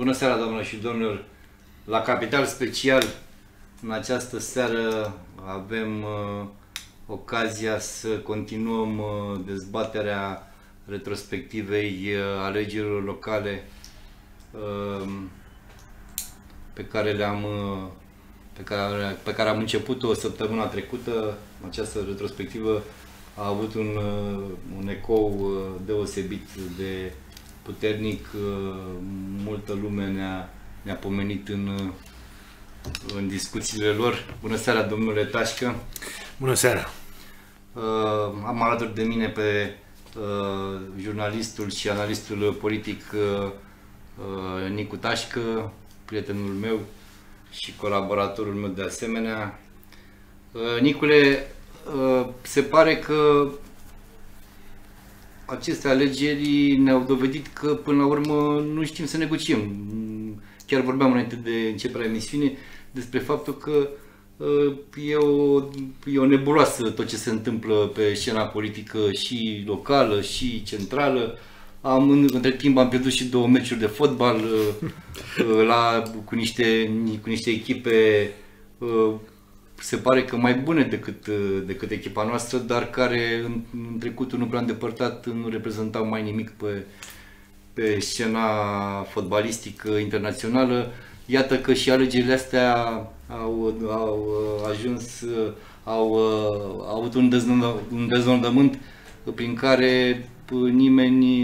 Bună seara, doamnelor și domnilor! La Capital Special, în această seară, avem ocazia să continuăm dezbaterea retrospectivei alegerilor locale pe care am început-o săptămâna trecută. Această retrospectivă a avut un ecou deosebit de puternic. Multă lume ne-a pomenit în discuțiile lor. Bună seara, domnule Tașcă! Bună seara! Am alături de mine pe jurnalistul și analistul politic Nicu Tașcă, prietenul meu și colaboratorul meu de asemenea. Nicule, se pare că aceste alegeri ne-au dovedit că până la urmă nu știm să negociem. Chiar vorbeam înainte de începerea emisiunii despre faptul că e o nebuloasă tot ce se întâmplă pe scena politică și locală și centrală. Între timp am pierdut și 2 meciuri de fotbal cu niște echipe se pare că mai bune decât echipa noastră, dar care în trecutul nu prea îndepărtat nu reprezentau mai nimic pe scena fotbalistică internațională. Iată că și alegerile astea au avut un deznodământ prin care nimeni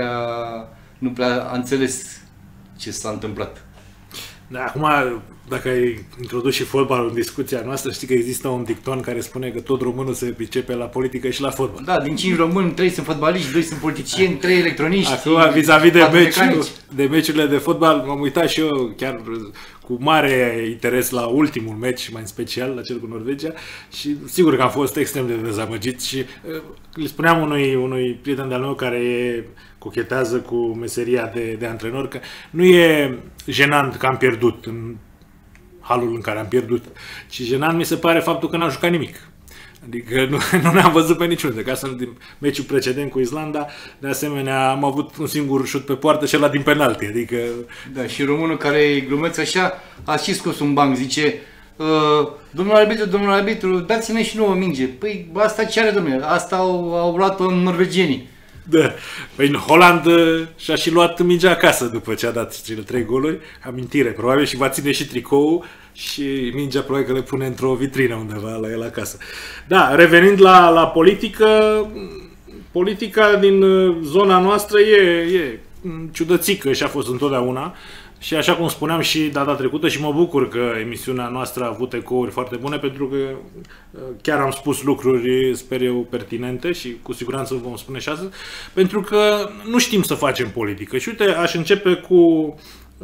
nu prea a înțeles ce s-a întâmplat. Da, acum, dacă ai introdus și fotbalul în discuția noastră, știi că există un dicton care spune că tot românul se pricepe la politică și la fotbal. Da, din 5 români, 3 sunt fotbaliști, 2 sunt politicieni, 3 electroniști. Acum, vis-a-vis de meciurile de fotbal, m-am uitat și eu chiar cu mare interes la ultimul meci, mai în special, la cel cu Norvegia, și sigur că am fost extrem de dezamăgit și îi spuneam unui prieten de-al meu care cochetează cu meseria de antrenor că nu e jenant că am pierdut în halul în care am pierdut, ci jenant mi se pare faptul că n-am jucat nimic. Adică nu ne-am văzut pe niciunul. De casă din meciul precedent cu Islanda, de asemenea am avut un singur șut pe poartă și ăla din penalti. Adică... Da, și românul care e glumeț așa a și scos un banc, zice: domnul arbitru, dați-ne și nouă minge. Păi asta ce are, domnule? Asta au luat-o norvegienii. Da. Păi în Holland și-a și luat mingea acasă după ce a dat cele 3 goluri. Amintire, probabil, și va ține și tricoul și mingea probabil că le pune într-o vitrină undeva la el acasă. Da, revenind la politică, politica din zona noastră e ciudățică și a fost întotdeauna. Și așa cum spuneam și data trecută, și mă bucur că emisiunea noastră a avut ecouri foarte bune, pentru că chiar am spus lucruri, sper eu, pertinente și cu siguranță vom spune și astăzi, pentru că nu știm să facem politică. Și uite, aș începe cu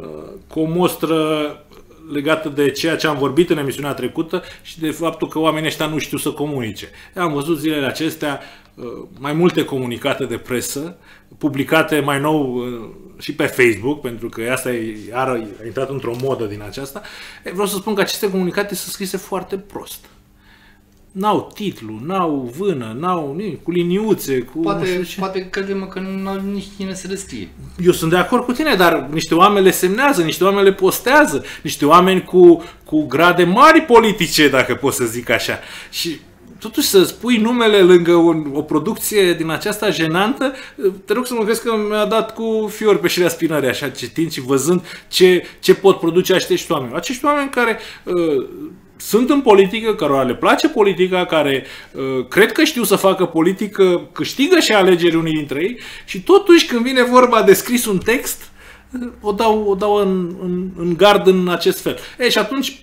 o mostră legată de ceea ce am vorbit în emisiunea trecută și de faptul că oamenii ăștia nu știu să comunice. Am văzut zilele acestea mai multe comunicate de presă, publicate mai nou și pe Facebook, pentru că asta a intrat într-o modă din aceasta. Vreau să spun că aceste comunicate sunt scrise foarte prost. N-au titlu, n-au vână, n-au cu liniuțe, cu... Poate credem că nu au nici cine să le scrie. Eu sunt de acord cu tine, dar niște oameni le semnează, niște oameni le postează, niște oameni cu grade mari politice, dacă pot să zic așa. Și totuși să spui numele lângă o producție din aceasta jenantă, te rog să mă crezi că mi-a dat cu fior pe șirea spinării, așa, citind și văzând ce pot produce acești oameni. Acești oameni care sunt în politică, cărora le place politica, care cred că știu să facă politică, câștigă și alegeri unii dintre ei și totuși când vine vorba de scris un text, o dau în gard în acest fel. Și atunci,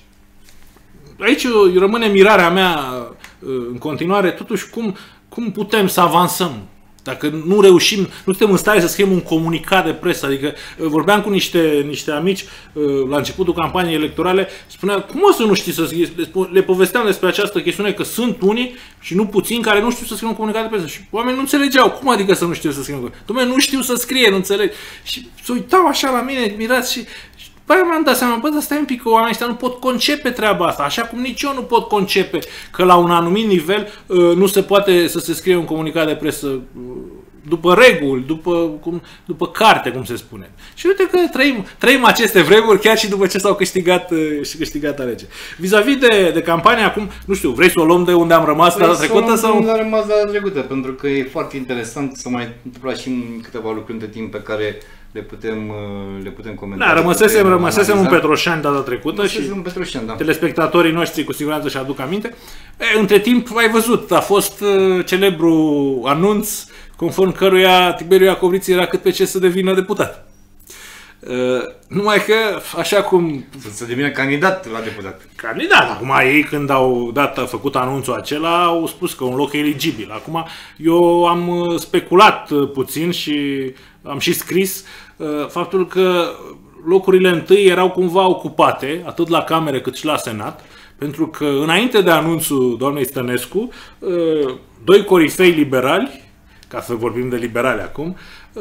aici rămâne mirarea mea în continuare, totuși cum putem să avansăm? Dacă nu reușim, nu suntem în stare să scriem un comunicat de presă. Adică vorbeam cu niște amici la începutul campaniei electorale, spunea, cum o să nu știi să scrii? Le povesteam despre această chestiune că sunt unii și nu puțini care nu știu să scrie un comunicat de presă. Și oamenii nu înțelegeau. Cum adică să nu știu să scrie un comunicat? Dom'le, nu știu să scrie, nu înțeleg. Și se uitau așa la mine, mirați și Păi mi-am dat seama, bă, dar stai un pic că oamenii ăștia nu pot concepe treaba asta, așa cum nici eu nu pot concepe că la un anumit nivel nu se poate să se scrie un comunicat de presă după reguli, după carte, cum se spune. Și uite că trăim aceste vremuri chiar și după ce s-au câștigat alegeri. Vis-a-vis de campania acum, nu știu, vrei să o luăm de unde am rămas data trecută? Unde am rămas data trecută, pentru că e foarte interesant să mai întâmplat și câteva lucruri între timp pe care le putem comenta. Da, rămăsesem un Petroșani data trecută și da. Telespectatorii noștri cu siguranță și aduc aminte. Între timp, ai văzut, a fost celebru anunț conform căruia Tiberiu Iacovriță era cât pe ce să devină deputat. Numai că, așa cum... Să devină candidat la deputat. Candidat. Acum ei, când au făcut anunțul acela, au spus că un loc e eligibil. Acum, eu am speculat puțin și am și scris faptul că locurile întâi erau cumva ocupate, atât la Camere cât și la Senat, pentru că înainte de anunțul doamnei Stănescu, doi corifei liberali, ca să vorbim de liberali acum,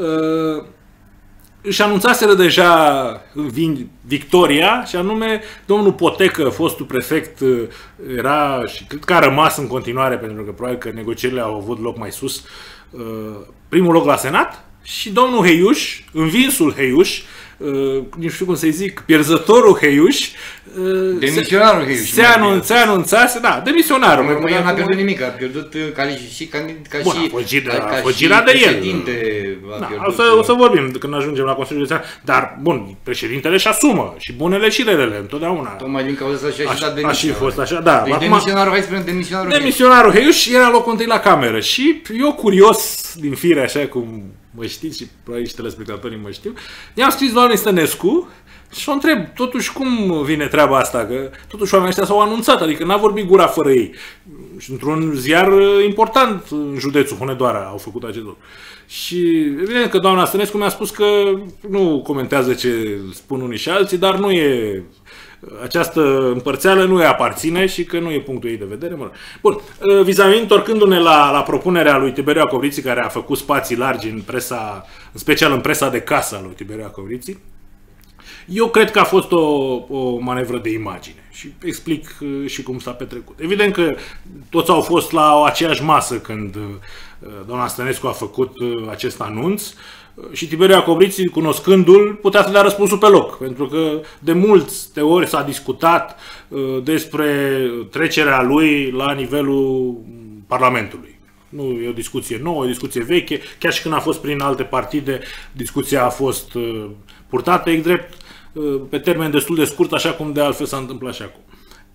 își anunțaseră deja victoria, și anume domnul Potecă, fostul prefect, era și cred că a rămas în continuare, pentru că probabil că negocierile au avut loc mai sus, primul loc la Senat, și domnul Heiuș, învinsul Heiuș, nu știu cum să-i zic, pierzătorul Heiuș, demisionarul Heiuș. Se anunțase, da, demisionarul. El n-a pierdut nimic, a pierdut ca fugirea de el. O să vorbim când ajungem la Consiliul Județean, dar, bun, președintele își asumă și bunele și relele, întotdeauna. Tocmai din cauza asta și-a dat demisia. A și fost așa, da. Deci demisionarul, hai să spunem demisionarul Heiuș era locul întâi la cameră și eu, curios din fire, așa cum mă știți și probabil și telespectatorii mă știu, i-am scris doamnei Stănescu și o întreb, totuși cum vine treaba asta, că totuși oamenii ăștia s-au anunțat, adică n-a vorbit gura fără ei. Și într-un ziar important în județul Hunedoara au făcut acest lucru. Și evident că doamna Stănescu mi-a spus că nu comentează ce spun unii și alții, dar nu e... Această împărțeală nu îi aparține și că nu e punctul ei de vedere. Bun, vis-a-vis, întorcându-ne la propunerea lui Tiberiu Iacovriță, care a făcut spații largi în presa, în special în presa de casă a lui Tiberiu Iacovriță, eu cred că a fost o manevră de imagine și explic și cum s-a petrecut. Evident că toți au fost la aceeași masă când doamna Stănescu a făcut acest anunț, și Tiberiu Iacovriță, cunoscându-l, putea să dea răspunsul pe loc, pentru că de multe ori s-a discutat despre trecerea lui la nivelul Parlamentului. Nu e o discuție nouă, e o discuție veche, chiar și când a fost prin alte partide, discuția a fost purtată, e drept, pe termen destul de scurt, așa cum de altfel s-a întâmplat și acum.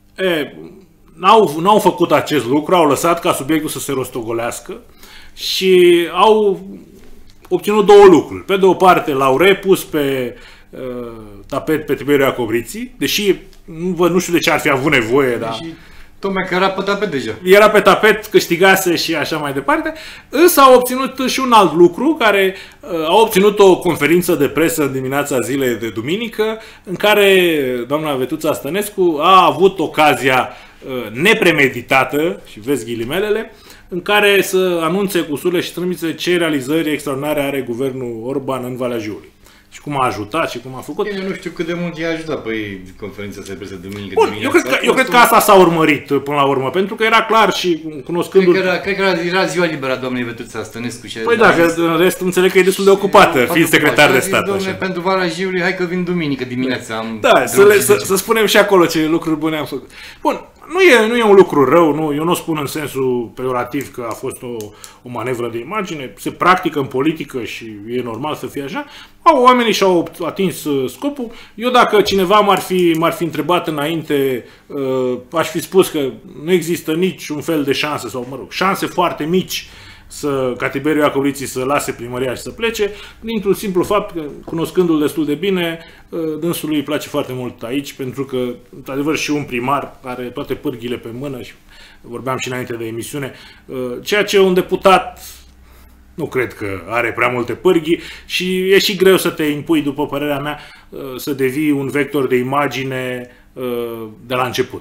N-au făcut acest lucru, au lăsat ca subiectul să se rostogolească și au obținut două lucruri. Pe de o parte, l-au repus pe tapet pe Tiberiu Iacovriță, deși nu știu de ce ar fi avut nevoie, dar... Tocmai că era pe tapet deja. Era pe tapet, câștigase și așa mai departe, însă au obținut și un alt lucru, care au obținut o conferință de presă în dimineața zilei de duminică, în care doamna Vetuța Stănescu a avut ocazia nepremeditată, și vezi ghilimelele, în care să anunțe cu surle și trâmbițe ce realizări extraordinare are guvernul Orban în Valea Jiului. Și cum a ajutat și cum a făcut. Eu nu știu cât de mult i-a ajutat pe conferința de presă duminică. Bun, eu cred că asta s-a urmărit până la urmă, pentru că era clar și cunoscându-l... Cred că era ziua liberă a doamnei Vetuța Stănescu. Păi da, că în rest înțeleg că e destul de ocupată, fiind secretar de stat. Dom'le, pentru Valea Jiului, hai că vin duminică dimineața. Da, să spunem și acolo ce lucruri bune am făcut. Bun, nu e un lucru rău, eu nu o spun în sensul peiorativ că a fost o manevră de imagine, se practică în politică și e normal să fie așa. Oamenii și-au atins scopul. Eu, dacă cineva m-ar fi întrebat înainte, aș fi spus că nu există niciun fel de șanse, sau mă rog, șanse foarte mici ca Tiberiu Iacovriță să lase primăria și să plece, dintr-un simplu fapt că, cunoscându-l destul de bine, dânsului îi place foarte mult aici, pentru că, într-adevăr, și un primar are toate pârghile pe mână, și vorbeam și înainte de emisiune, ceea ce un deputat nu cred că are prea multe pârghii și e și greu să te impui, după părerea mea, să devii un vector de imagine de la început.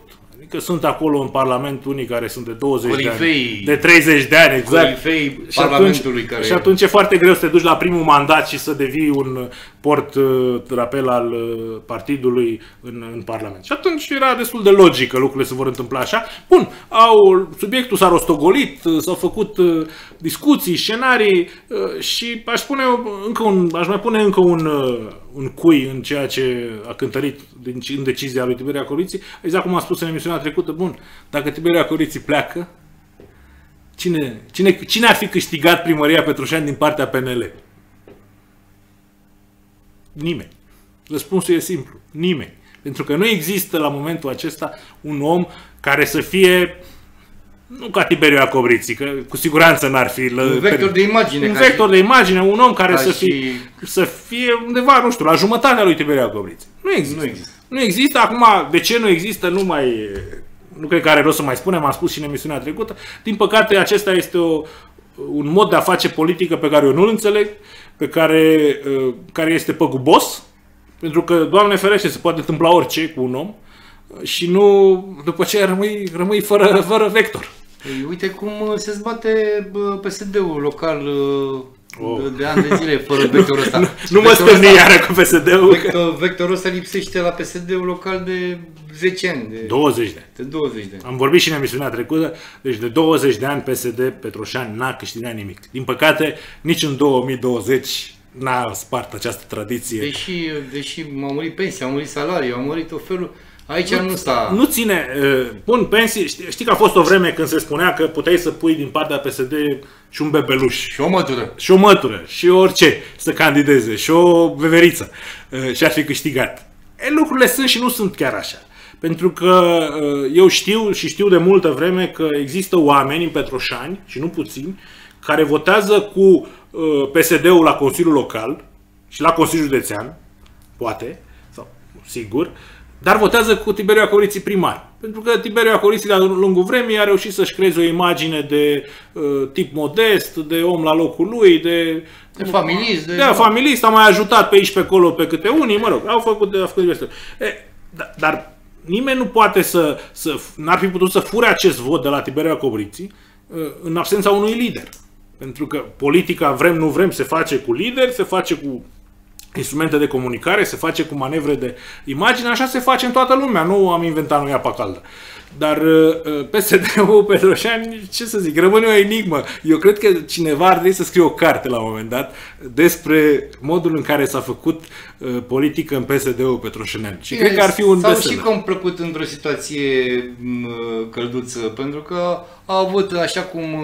Adică sunt acolo în Parlament unii care sunt de 20 de Corifei, ani, de 30 de ani, exact. Corifei Parlamentului care... Și atunci e foarte greu să te duci la primul mandat și să devii un port-drapel al partidului în Parlament. Și atunci era destul de logic că lucrurile se vor întâmpla așa. Bun, subiectul s-a rostogolit, s-au făcut discuții, scenarii și aș mai pune încă un cui în ceea ce a cântărit în decizia lui Tiberiu Iacovitți. Exact cum am spus în emisiunea trecută, bun, dacă Tiberiu Iacovitți pleacă, cine ar fi câștigat primăria Petroșani din partea PNL? Nimeni. Răspunsul e simplu. Nimeni. Pentru că nu există la momentul acesta un om care să fie, nu ca Tiberiu Iacovitți, că cu siguranță n-ar fi... Un vector de imagine. Un vector de imagine, un om care să fie undeva, nu știu, la jumătatea lui Tiberiu Iacovitți. Nu există. Nu există. Acum, de ce nu există, nu cred că are rost să mai spunem, am spus și în emisiunea trecută. Din păcate, acesta este un mod de a face politică pe care eu nu-l înțeleg, care este păgubos, pentru că, Doamne ferește, se poate întâmpla orice cu un om și nu, după ce rămâi fără vector. Uite cum se zbate PSD-ul local de ani de zile fără vectorul ăsta. Nu mă stârni iară cu PSD-ul. Vectorul ăsta lipsește la PSD-ul local de 10 ani. De 20 de ani. De 20 de ani. Am vorbit și în emisiunea trecută, deci de 20 de ani PSD Petroșani n-a câștigat nimic. Din păcate, nici în 2020 n-a spart această tradiție. Deși m-au murit pensii, au murit salarii, au murit tot felul. Aici nu sta. Nu ține. Bun, pensii. Știi că a fost o vreme când se spunea că puteai să pui din partea PSD și un bebeluș. Și o mătură. Și o mătură. Și orice să candideze. Și o veveriță. Și ar fi câștigat. Lucrurile sunt și nu sunt chiar așa. Pentru că eu știu de multă vreme că există oameni în Petroșani, și nu puțini, care votează cu PSD-ul la Consiliul Local și la Consiliul Județean, poate, sau sigur, dar votează cu Tiberiu Iacovitți primar. Pentru că Tiberiu Iacovitți, de-a lungul vremii, a reușit să-și creeze o imagine de tip modest, de om la locul lui, de familist. Familist, a mai ajutat pe aici, pe acolo, pe câte unii, mă rog, au făcut diverse. Dar nimeni nu poate n-ar fi putut să fure acest vot de la Tiberiu Iacovitți în absența unui lider. Pentru că politica, vrem, nu vrem, se face cu lideri, se face cu instrumente de comunicare, se face cu manevre de imagine, așa se face în toată lumea, nu am inventat noi apa caldă. Dar PSD-ul Petroșani, ce să zic, rămâne o enigmă. Eu cred că cineva ar trebui să scrie o carte la un moment dat despre modul în care s-a făcut politică în PSD-ul Petroșani. Și cred că ar fi un bestseller. S-au și complăcut într-o situație călduță, pentru că a avut, așa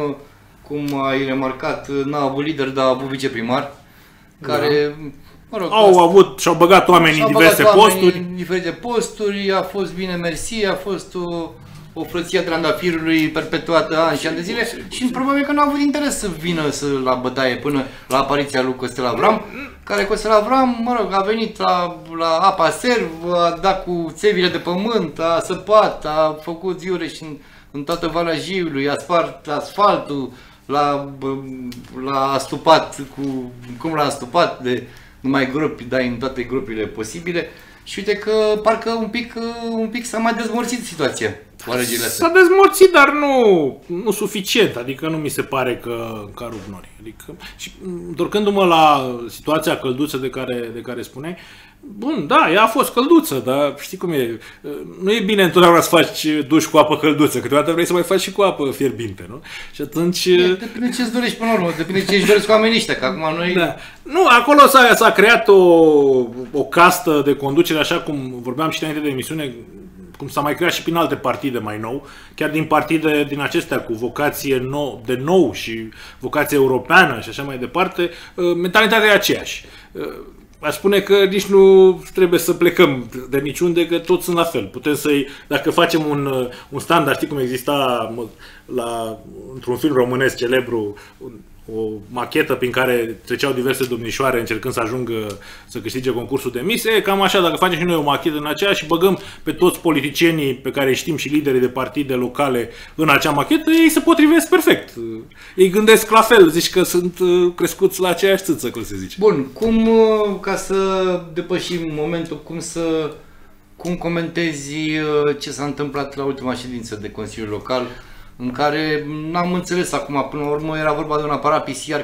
cum ai remarcat, n-a avut lider, dar a avut viceprimar, care... Mă rog, și-au băgat oameni în diferite posturi, a fost bine mersi, a fost o frăție a trandafirului perpetuată ani și ani de zile și probabil că n-a avut interes să vină la bătaie până la apariția lui Costel Avram, care Costel Avram, mă rog, a venit la apa serv, a dat cu țevile de pământ, a săpat, a făcut ziureși în toată Valea Jiului, a spart asfaltul, l-a astupat cum l-a astupat de numai gropi, dai în toate gropile posibile și uite că parcă un pic s-a mai dezmorțit situația. S-a dezmorțit, dar nu suficient, adică nu mi se pare că rup nori. Adică, și întorcându-mă la situația călduță de care spuneai, bun, da, ea a fost călduță, dar știi cum e, nu e bine întotdeauna să faci duș cu apă călduță, câteodată vrei să mai faci și cu apă fierbinte, nu? Și atunci... Depinde ce-ți dorești până la urmă, depinde ce-și doresc oamenii ăștia, că acum noi... Da. Nu, acolo s-a creat o castă de conducere, așa cum vorbeam și înainte de emisiune, cum s-a mai creat și prin alte partide mai nou, chiar din partide din acestea cu vocație de nou și vocație europeană și așa mai departe, mentalitatea e aceeași. Aș spune că nici nu trebuie să plecăm de niciunde, că toți sunt la fel. Putem dacă facem un standard, știi cum exista într-un film românesc celebru, o machetă prin care treceau diverse domnișoare încercând să ajungă să câștige concursul de mise, cam așa, dacă facem și noi o machetă în aceea și băgăm pe toți politicienii pe care știm și liderii de partide locale în acea machetă, ei se potrivesc perfect. Ei gândesc la fel, zici că sunt crescuți la aceeași țâță, cum se zice. Bun, ca să depășim momentul, cum să cum comentezi ce s-a întâmplat la ultima ședință de Consiliul Local, în care n-am înțeles acum, până la urmă era vorba de un aparat PCR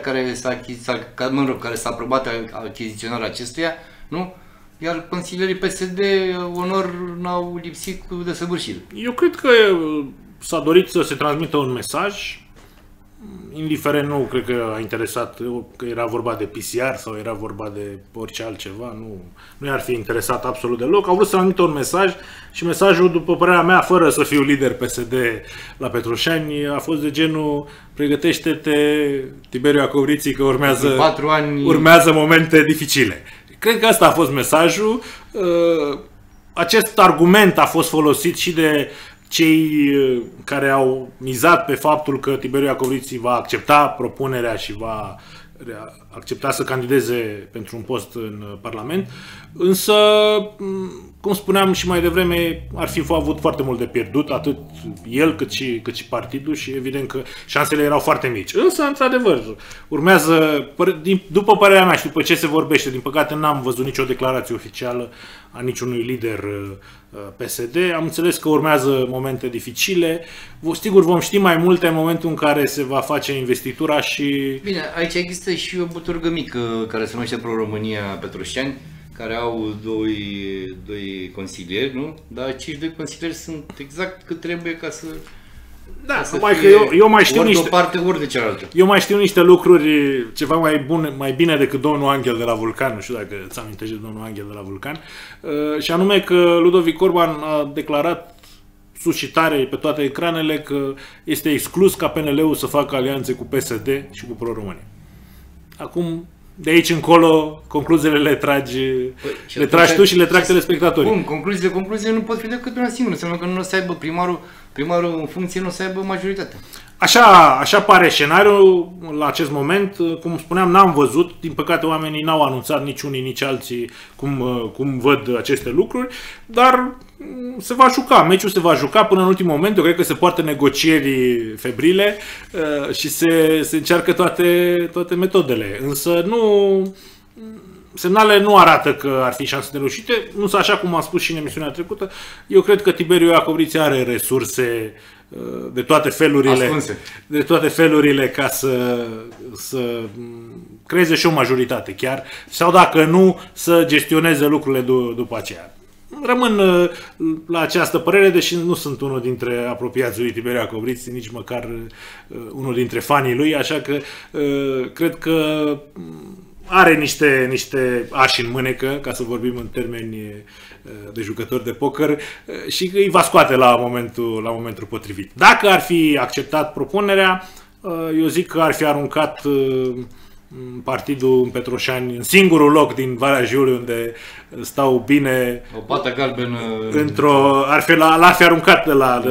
care s-a aprobat achiziționarea acestuia, nu? Iar consilierii PSD onor n-au lipsit cu desăvârșire. Eu cred că s-a dorit să se transmită un mesaj, indiferent, nu cred că a interesat că era vorba de PCR sau era vorba de orice altceva, nu i-ar fi interesat absolut deloc. Au vrut să transmită un mesaj și mesajul, după părerea mea, fără să fiu lider PSD la Petroșani, a fost de genul: pregătește-te, Tiberiu Acovriții, că urmează momente dificile. Cred că asta a fost mesajul. Acest argument a fost folosit și de cei care au mizat pe faptul că Tiberiu Acovriții va accepta propunerea și va accepta să candideze pentru un post în Parlament, însă, cum spuneam și mai devreme, ar fi avut foarte mult de pierdut, atât el cât și partidul, și evident că șansele erau foarte mici. Însă, într-adevăr, urmează, după părerea mea și după ce se vorbește, din păcate n-am văzut nicio declarație oficială a niciunui lider PSD, am înțeles că urmează momente dificile. Sigur, vom ști mai multe în momentul în care se va face investitura și... Bine, aici există și o buturgă mică care se numește Pro-România Petroșani, care au doi consilieri, nu? Dar acești doi consilieri sunt exact cât trebuie ca să... Da, numai că eu mai știu niște... Ori de o parte, ori de cealaltă. Eu mai știu niște lucruri ceva mai bine decât domnul Angel de la Vulcan, nu știu dacă îți amintești de domnul Angel de la Vulcan, și anume că Ludovic Orban a declarat sus și tare pe toate ecranele că este exclus ca PNL-ul să facă alianțe cu PSD și cu Pro-România. Acum, de aici încolo, concluziile le tragi tu și le trag telespectatorii. Bun, concluziile nu pot fi decât una singură, înseamnă că nu o să aibă primarul în funcție, nu o să aibă majoritatea. Așa pare scenariul la acest moment. Cum spuneam, n-am văzut, din păcate oamenii n-au anunțat, nici unii, nici alții, cum văd aceste lucruri, dar se va juca, meciul se va juca până în ultimul moment. Eu cred că se poartă negocieri febrile și se încearcă toate metodele, însă semnalele nu arată că ar fi șanse de reușite, însă, așa cum am spus și în emisiunea trecută, eu cred că Tiberiu Acovriții are resurse de toate felurile ca să creeze și o majoritate chiar, sau dacă nu, să gestioneze lucrurile după aceea. Rămân la această părere, deși nu sunt unul dintre apropiații lui Tiberiu Acovriții, nici măcar unul dintre fanii lui, așa că cred că are niște ași în mânecă, ca să vorbim în termeni de jucători de poker, și îi va scoate la momentul potrivit. Dacă ar fi acceptat propunerea, eu zic că ar fi aruncat partidul în Petroșani, în singurul loc din Valea Jiului unde stau bine, o pată galbenă, l-ar fi aruncat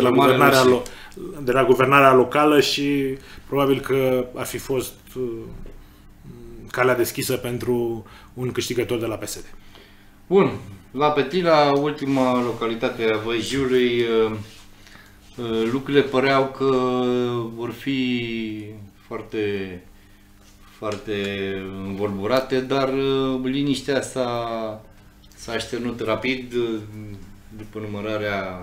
de la guvernarea locală și probabil că ar fi fost calea deschisă pentru un câștigător de la PSD. Bun, la Petrila, ultima localitate a Văii Jiului, lucrurile păreau că vor fi foarte învolburate, dar liniștea s-a așternut rapid după numărarea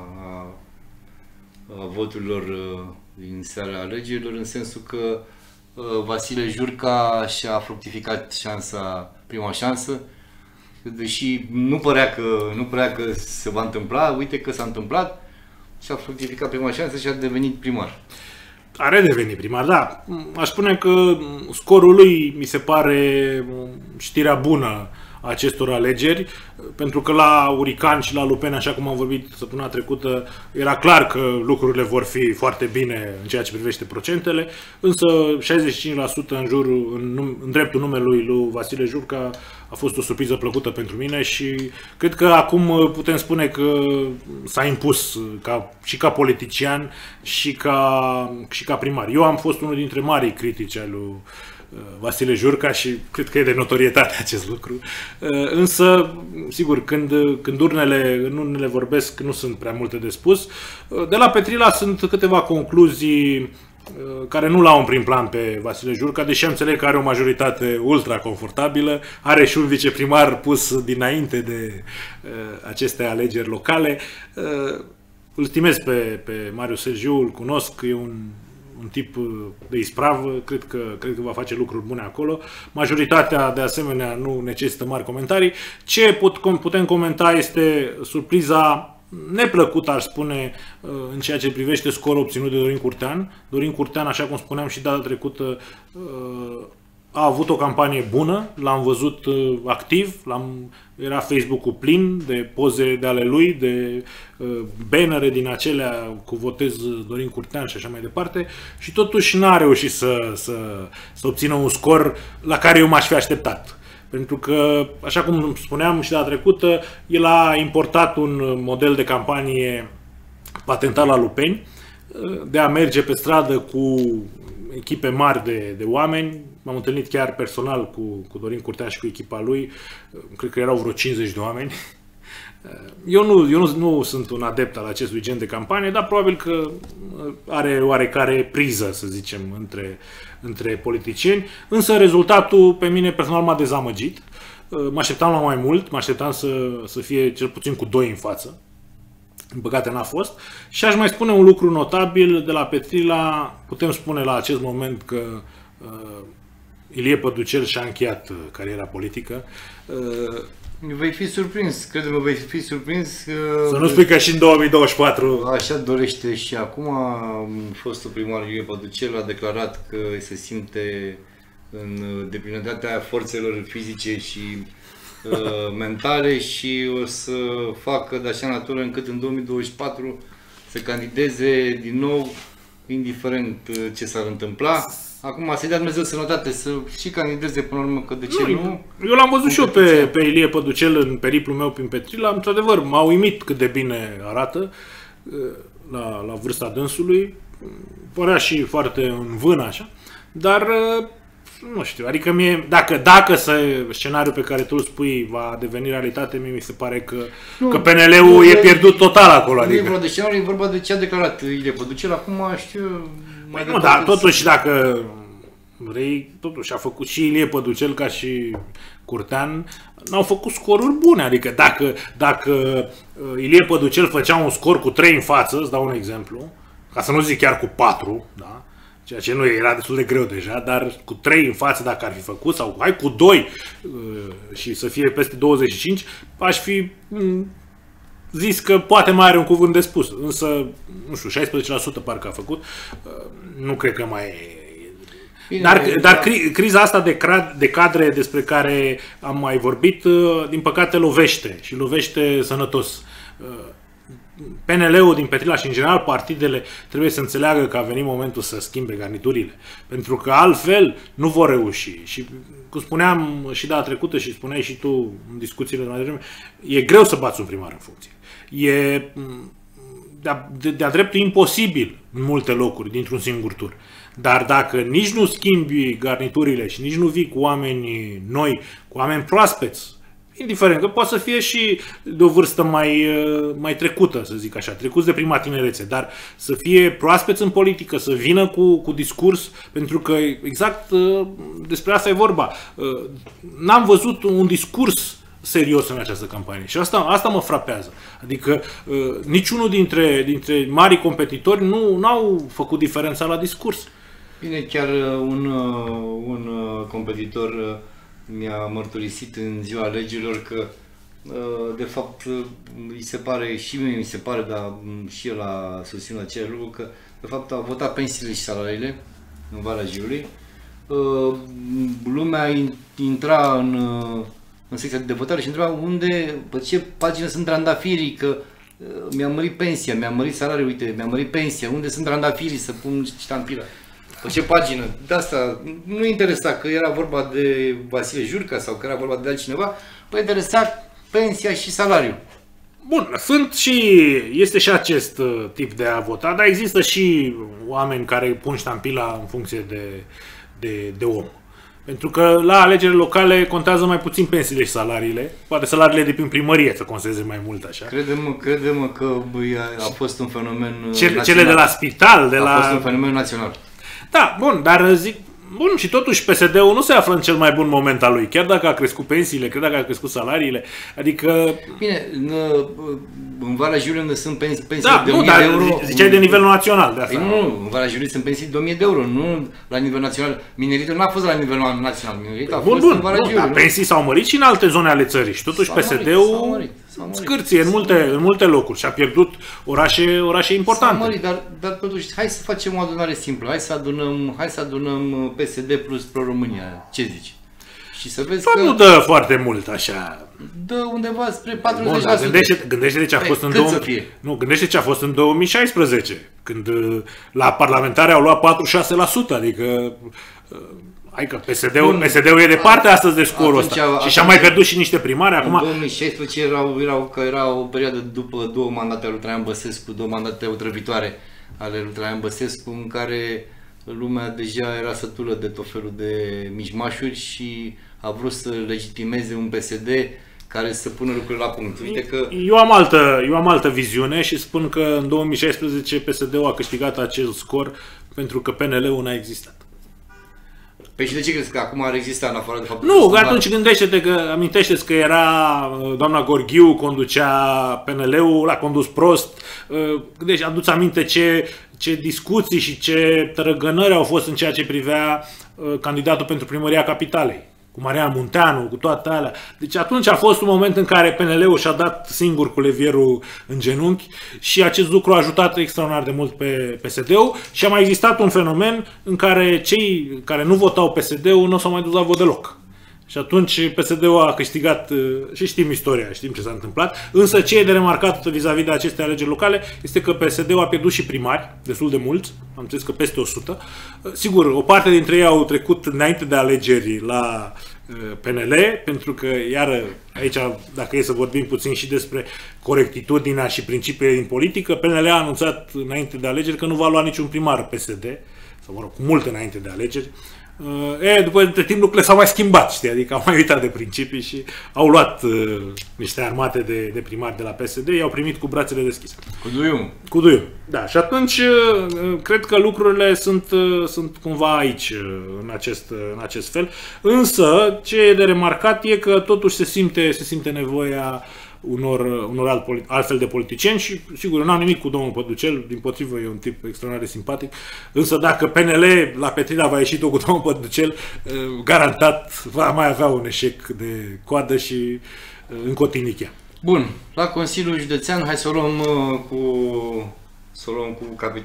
a voturilor din seara alegerilor, în sensul că Vasile Jurca și-a fructificat prima șansă, deși nu părea că se va întâmpla, uite că s-a întâmplat, și-a fructificat prima șansă și a devenit primar. A redevenit primar, da. Aș spune că scorul lui mi se pare știrea bună a acestor alegeri, pentru că la Urican și la Lupeni, așa cum am vorbit săptămâna trecută, era clar că lucrurile vor fi foarte bine în ceea ce privește procentele, însă 65% în dreptul numelui lui Vasile Jurca a fost o surpriză plăcută pentru mine și cred că acum putem spune că s-a impus și ca politician și ca primar. Eu am fost unul dintre marii critici ai lui Vasile Jurca și cred că e de notorietate acest lucru. Însă, sigur, când urnele vorbesc, nu sunt prea multe de spus. De la Petrila sunt câteva concluzii care nu l-au în prim plan pe Vasile Jurca, deși am înțeleg că are o majoritate ultra confortabilă, are și un viceprimar pus dinainte de aceste alegeri locale. Îl stimez pe Marius Sergiu, îl cunosc, e un tip de ispravă, cred că va face lucruri bune acolo. Majoritatea, de asemenea, nu necesită mari comentarii. Ce putem comenta este surpriza neplăcut, aș spune, în ceea ce privește scorul obținut de Dorin Curtean. Dorin Curtean, așa cum spuneam și data trecută, a avut o campanie bună, l-am văzut activ, era Facebook-ul plin de poze de ale lui, de bannere din acelea cu votez Dorin Curtean și așa mai departe, și totuși n-a reușit să obțină un scor la care eu m-aș fi așteptat. Pentru că, așa cum spuneam și data trecută, el a importat un model de campanie patentat la Lupeni, de a merge pe stradă cu echipe mari de oameni. M-am întâlnit chiar personal cu Dorin Curtean și cu echipa lui, cred că erau vreo 50 de oameni. Eu nu sunt un adept al acestui gen de campanie, dar probabil că are oarecare priză, să zicem, între politicieni, însă rezultatul pe mine personal m-a dezamăgit. Mă așteptam la mai mult, mă așteptam să fie cel puțin cu 2 în față. În păcate n-a fost. Și aș mai spune un lucru notabil de la Petrila. Putem spune la acest moment că Ilie Păducel și-a încheiat cariera politică. Vei fi surprins, cred-mă, vei fi surprins. Să nu spui că și în 2024... Așa dorește și acum. Fostul primar Ilie Păducel a declarat că se simte în deplinătatea forțelor fizice și mentale și o să facă de așa natură încât în 2024 să candideze din nou, indiferent ce s-ar întâmpla. Acum să-i dea Dumnezeu sănătate să și candideze până la urmă, că de ce nu? Eu l-am văzut și eu pe Ilie Păducel în periplul meu prin Petrila. Într-adevăr, m-a uimit cât de bine arată la vârsta dânsului. Părea și foarte în vână așa, dar nu știu, adică dacă scenariul pe care tu îl spui va deveni realitate, mie mi se pare că PNL-ul e pierdut total acolo. Nu e vorba de scenariu, e vorba de ce a declarat Ilie Păducel. Acum știu mai departe. Nu, dar totuși dacă vrei, totuși a făcut și Ilie Păducel ca și Curtean, n-au făcut scoruri bune. Adică dacă Ilie Păducel făcea un scor cu 3 în față, îți dau un exemplu, ca să nu zic chiar cu 4, da? Ceea ce nu era destul de greu deja, dar cu 3 în față dacă ar fi făcut, sau hai cu 2 și să fie peste 25, aș fi zis că poate mai are un cuvânt de spus. Însă, nu știu, 16% parcă a făcut, nu cred că mai e. Bine, dar criza asta de cadre despre care am mai vorbit, din păcate lovește și lovește sănătos. PNL-ul din Petrila și în general partidele trebuie să înțeleagă că a venit momentul să schimbe garniturile, pentru că altfel nu vor reuși. Și cum spuneam și data trecută și spuneai și tu în discuțiile de mai devreme, e greu să bați un primar în funcție. E de-a dreptul imposibil în multe locuri dintr-un singur tur. Dar dacă nici nu schimbi garniturile și nici nu vii cu oameni noi, cu oameni proaspeți, indiferent, că poate să fie și de o vârstă mai trecută, să zic așa, trecuți de prima tinerețe, dar să fie proaspeți în politică, să vină cu discurs, pentru că exact despre asta e vorba. N-am văzut un discurs serios în această campanie și asta mă frapează. Adică niciunul dintre marii competitori nu au făcut diferența la discurs. Bine, chiar un competitor mi-a mărturisit în ziua alegerilor că de fapt îi se pare, și mie mi se pare, dar și el a susținut același lucru, că de fapt a votat pensiile și salariile în Valea Jiului. Lumea intra în secția de votare și întreba pe ce pagină sunt trandafirii, că mi-a mărit pensia, mi-a mărit salariul, uite, mi-a mărit pensia, unde sunt trandafirii să pun ștampila? Pe ce pagină? De asta nu interesa că era vorba de Vasile Jurca sau că era vorba de altcineva, păi interesa pensia și salariul. Bun, este și acest tip de a vota, dar există și oameni care pun ștampila în funcție de om. Pentru că la alegerile locale contează mai puțin pensiile și salariile. Poate salariile de prin primărie să conteze mai mult așa. Crede-mă că a fost un fenomen Cele de la spital, a fost un fenomen național. Da, bun, dar zic, bun, și totuși PSD-ul nu se află în cel mai bun moment al lui, chiar dacă a crescut pensiile, chiar dacă a crescut salariile, adică... Bine, în Valea Jiului unde sunt pensii da, de 1000 de euro... ziceai de nivel național, de asta. Nu, în Valea Jiului sunt pensii de 1000 de euro, nu la nivel național. Mineritul n-a fost la nivel național, mineritul a fost în Valea Jiului. Pensii s-au mărit și în alte zone ale țării și totuși PSD-ul scârție în multe locuri și a pierdut orașe importante. S-a mărit, dar totuși, hai să facem o adunare simplă, hai să adunăm PSD plus Pro-România, ce zici? Și să vezi că... nu dă foarte mult așa. Dă undeva spre 40%. Bun, gândește ce a fost în gândește ce a fost în 2016, când la parlamentare au luat 46%, adică adică PSD-ul e departe astăzi de scorul ăsta. Și și-a mai pierdut și niște primari acum. În 2016 era o perioadă după două mandate ale lui Traian Băsescu, două mandate otrăvitoare ale lui Traian Băsescu, în care lumea deja era sătulă de tot felul de mișmașuri și a vrut să legitimeze un PSD care să pună lucrurile la punct. Uite că... eu am altă viziune și spun că în 2016 PSD-ul a câștigat acel scor pentru că PNL-ul n-a existat. Păi și de ce crezi că acum ar exista în afară de faptul Nu, că atunci gândește-te că, amintește-ți că era doamna Gorghiu, conducea PNL-ul, l-a condus prost, deci adu-ți aminte ce discuții și ce tărăgănări au fost în ceea ce privea candidatul pentru primăria Capitalei, cu Marian Munteanu, cu toate alea. Deci atunci a fost un moment în care PNL-ul și-a dat singur cu levierul în genunchi și acest lucru a ajutat extraordinar de mult pe PSD-ul și a mai existat un fenomen în care cei care nu votau PSD-ul nu s-au mai dus la vot deloc. Și atunci PSD-ul a câștigat, și știm istoria, știm ce s-a întâmplat, însă ce e de remarcat vis-a-vis de aceste alegeri locale este că PSD-ul a pierdut și primari, destul de mulți, am înțeles că peste 100. Sigur, o parte dintre ei au trecut înainte de alegeri la PNL, pentru că, iară, aici, dacă e să vorbim puțin și despre corectitudinea și principiile din politică, PNL a anunțat înainte de alegeri că nu va lua niciun primar PSD, sau mă rog, mult înainte de alegeri. După între timp lucrurile s-au mai schimbat, știi? Adică au mai uitat de principii și au luat niște armate de primari de la PSD, i-au primit cu brațele deschise. Cu duium. Da, și atunci cred că lucrurile sunt cumva aici, în acest fel. Însă, ce e de remarcat e că totuși se simte nevoia unor altfel de politicieni și, sigur, nu am nimic cu domnul Păducel, dimpotrivă, e un tip extraordinar de simpatic, însă dacă PNL la Petrina va ieși tot cu domnul Păducel, garantat va mai avea un eșec de coadă și încotinichea. Bun, la Consiliul Județean, hai să o luăm cu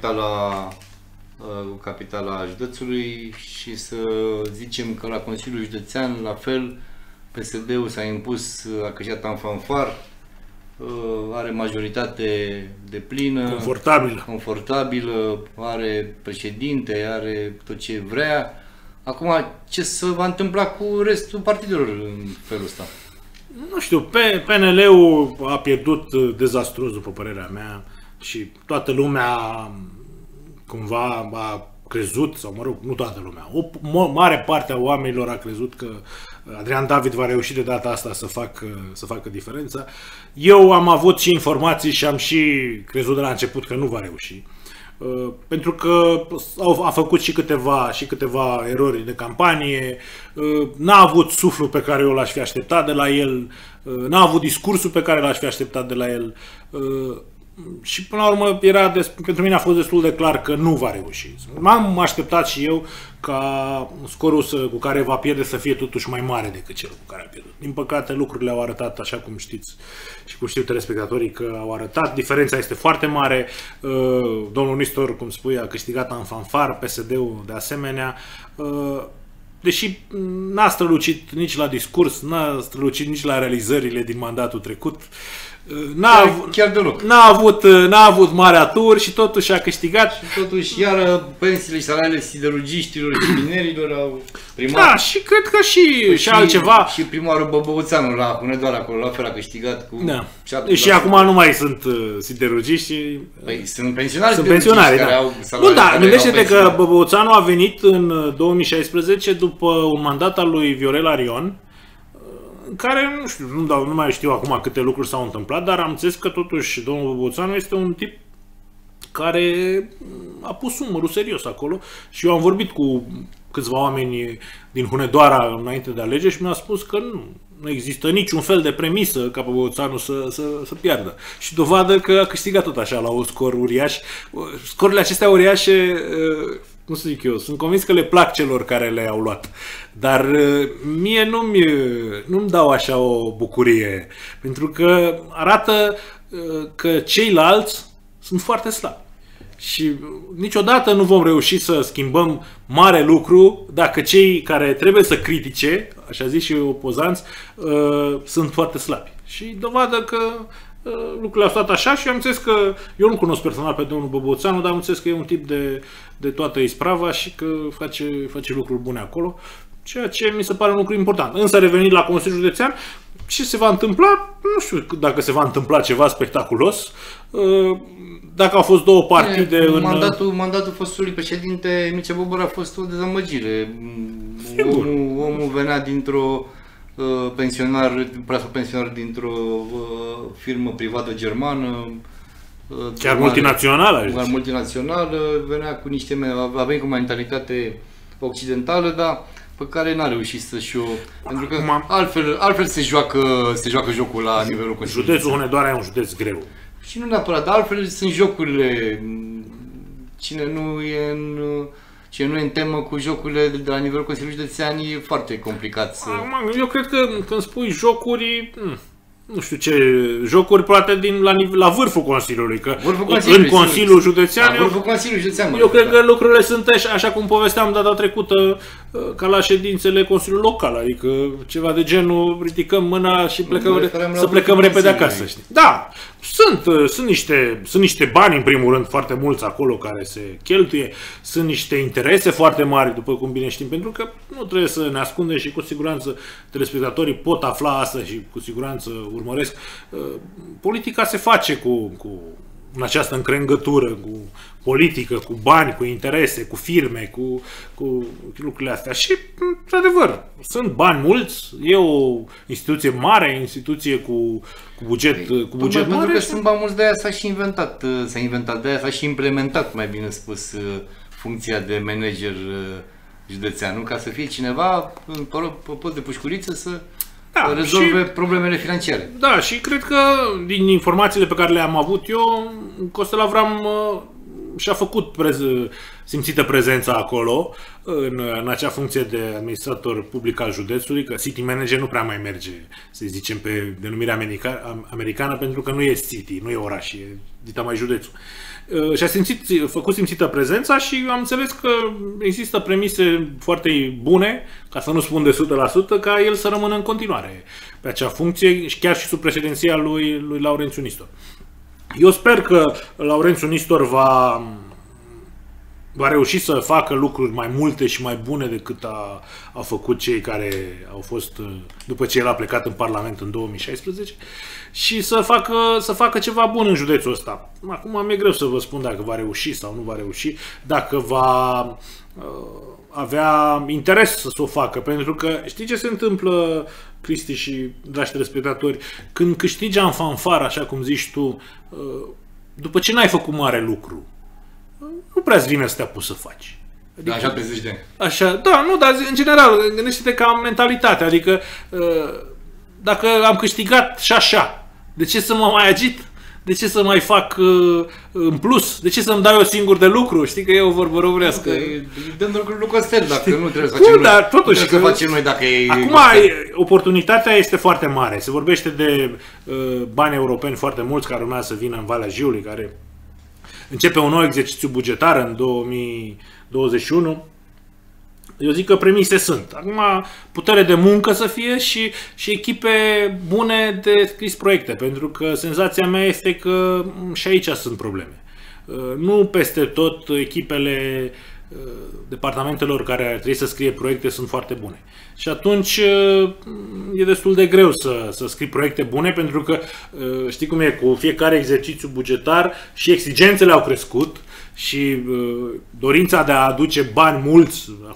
capitala județului și să zicem că la Consiliul Județean, la fel, PSD-ul s-a impus, a câștigat în fanfar, are majoritate deplină, confortabilă, are președinte, are tot ce vrea. Acum, ce se va întâmpla cu restul partidelor în felul ăsta? Nu știu, PNL-ul a pierdut dezastruos, după părerea mea, și toată lumea cumva a crezut, sau mă rog, nu toată lumea, o mare parte a oamenilor a crezut că Adrian David va reuși de data asta să facă diferența. Eu am avut și informații și am și crezut de la început că nu va reuși. Pentru că a făcut și câteva erori de campanie, n-a avut suflul pe care eu l-aș fi așteptat de la el, n-a avut discursul pe care l-aș fi așteptat de la el. Și până la urmă pentru mine a fost destul de clar că nu va reuși. M-am așteptat și eu ca scorul cu care va pierde să fie totuși mai mare decât cel cu care a pierdut. Din păcate lucrurile au arătat așa cum știți și cum știu telespectatorii că au arătat. Diferența este foarte mare. Domnul Nistor, cum spui, a câștigat în fanfar, PSD-ul de asemenea. Deși n-a strălucit nici la discurs, n-a strălucit nici la realizările din mandatul trecut. Chiar deloc. N-a avut mare atur și totuși a câștigat. Și totuși, iară, pensiile și salariile siderurgiștilor și minerilor au primat. Da, și cred că și altceva. Și primarul Băbăuțanu la Hunedoara acolo, la fel a câștigat cu 7%. Și acum nu mai sunt siderurgiști. Păi sunt pensionari. Sunt pensionari, care da. Au Bun, da, gândește-te că Băbăuțanu a venit în 2016 după un mandat al lui Viorel Arion, în care, nu știu, nu mai știu acum câte lucruri s-au întâmplat, dar am înțeles că totuși domnul Băbăuțanu este un tip care a pus umărul serios acolo și eu am vorbit cu câțiva oameni din Hunedoara înainte de alegeri și mi-a spus că nu există niciun fel de premisă ca Băbăuțanu să piardă. Și dovadă că a câștigat tot așa la un scor uriaș. Scorurile acestea uriașe, cum să zic eu, sunt convins că le plac celor care le-au luat. Dar mie nu-mi dau așa o bucurie, pentru că arată că ceilalți sunt foarte slabi. Și niciodată nu vom reuși să schimbăm mare lucru dacă cei care trebuie să critique, așa zis și opozanți, sunt foarte slabi. Și dovadă că lucrurile au stat așa și am înțeles că eu nu cunosc personal pe domnul Băbăuțanu, dar am înțeles că e un tip de toată isprava și că face lucruri bune acolo, ceea ce mi se pare un lucru important. Însă revenind la Consiliul Județean, ce se va întâmpla? Nu știu dacă se va întâmpla ceva spectaculos. Dacă au fost două partide în... Mandatul fostului președinte Mircea Bobor a fost o dezamăgire. Omul venea dintr-o pensionar dintr-o firmă privată germană. Chiar multinațională. Chiar multinațională, venea cu a venit cu o mentalitate occidentală, dar pe care n-a reușit să-și o... Pentru că altfel se joacă jocul la nivelul Consiliului. Județul Hunedoara e un județ greu. Și nu neapărat, dar altfel sunt jocurile. Cine nu e în temă cu jocurile de la nivelul Consiliului Județean e foarte complicat să... Eu cred că când spui jocuri, nu știu ce, jocuri poate la vârful Consiliului, că în Consiliul Județean, eu cred că lucrurile sunt așa cum povesteam data trecută, ca la ședințele Consiliului Local, adică ceva de genul, ridicăm mâna și plecăm repede acasă. Știi? Da, sunt niște bani, în primul rând, foarte mulți acolo care se cheltuie, sunt niște interese foarte mari, după cum bine știm, pentru că nu trebuie să ne ascundem și cu siguranță telespectatorii pot afla asta și cu siguranță urmăresc. Politica se face în această încrengătură, cu politică, cu bani, cu interese, cu firme, cu lucrurile astea. Și, într-adevăr, sunt bani mulți, e o instituție mare, instituție cu buget mare. Pentru că sunt bani mulți, de-aia s-a inventat, de-aia s-a și implementat, mai bine spus, funcția de manager județean, nu? Ca să fie cineva în post de pușculiță să rezolve problemele financiare. Da, și cred că din informațiile pe care le-am avut eu, Costel Avram și-a făcut simțită prezența acolo în acea funcție de administrator public al județului, că city manager nu prea mai merge, să zicem, pe denumirea americană, pentru că nu e city, nu e oraș, e dita mai județul. Și-a făcut simțită prezența și am înțeles că există premise foarte bune, ca să nu spun de 100%, ca el să rămână în continuare pe acea funcție, chiar și sub președinția lui Laurențiu Nistor. Eu sper că Laurențiu Nistor va reuși să facă lucruri mai multe și mai bune decât au făcut cei care au fost după ce el a plecat în Parlament în 2016 și să facă ceva bun în județul ăsta. Acum mi-e greu să vă spun dacă va reuși sau nu va reuși, dacă va avea interes să o facă, pentru că știi ce se întâmplă, Cristi și dragi telespectatori, când câștigi în fanfară, așa cum zici tu, după ce n-ai făcut mare lucru, nu prea-ți vine să te apuci să faci. Adică, așa pe 10 de ani. Așa, da, nu, dar în general, gândește-te ca mentalitate, adică dacă am câștigat și așa, de ce să mă mai agit? De ce să mai fac în plus? De ce să-mi dau eu singur de lucru? Știi că e o vorbă românească. Dăm lucru Costel, dacă nu trebuie să facem noi. Dar totuși, să facem noi dacă e... Acum oportunitatea este foarte mare. Se vorbește de bani europeni foarte mulți care urmează să vină în Valea Jiului, care începe un nou exercițiu bugetar în 2021. Eu zic că premise sunt. Acum, putere de muncă să fie și echipe bune de scris proiecte, pentru că senzația mea este că și aici sunt probleme. Nu peste tot echipele departamentelor care trebuie să scrie proiecte sunt foarte bune. Și atunci e destul de greu să scrii proiecte bune, pentru că știi cum e, cu fiecare exercițiu bugetar și exigențele au crescut și dorința de a aduce bani mulți, acum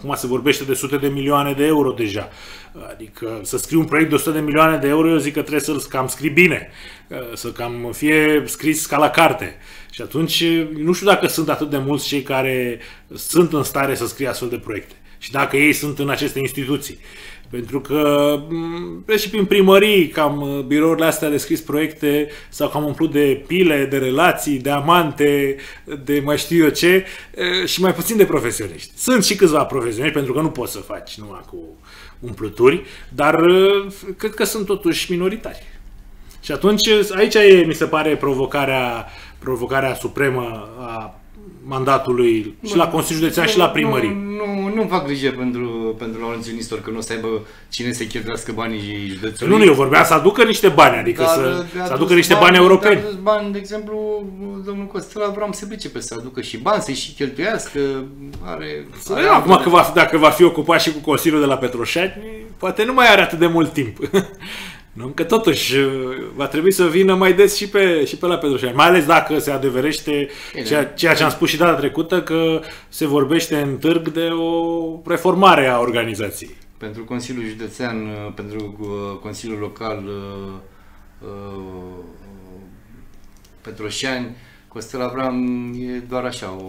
acum se vorbește de sute de milioane de euro deja. Adică să scrii un proiect de 100 de milioane de euro, eu zic că trebuie să-l cam scrii bine, să cam fie scris ca la carte. Și atunci nu știu dacă sunt atât de mulți cei care sunt în stare să scrie astfel de proiecte. Și dacă ei sunt în aceste instituții. Pentru că și prin primării, cam birourile astea de scris proiecte s-au cam umplut de pile, de relații, de amante, de mai știu eu ce, și mai puțin de profesioniști. Sunt și câțiva profesioniști, pentru că nu poți să faci numai cu umplături, dar cred că sunt totuși minoritari. Și atunci aici mi se pare provocarea supremă a mandatului și la Consiliul Județean și la primării. Nu fac grijă pentru Laurențiu Nistor că nu o să aibă cine să cheltuiască banii județului. Nu, eu vorbeam să aducă niște bani, adică să aducă niște bani europeni. Bani, de exemplu, domnul Costel Avram se pricepe să aducă și bani, să-i și cheltuiască. Acum că dacă va fi ocupat și cu Consiliul de la Petroșani, poate nu mai are atât de mult timp. Nu? Că totuși va trebui să vină mai des și pe la Petroșani. Mai ales dacă se adeverește ceea ce am spus și data trecută, că se vorbește în târg de o reformare a organizației. Pentru Consiliul Județean, pentru Consiliul Local Petroșani, Costel Avram e doar așa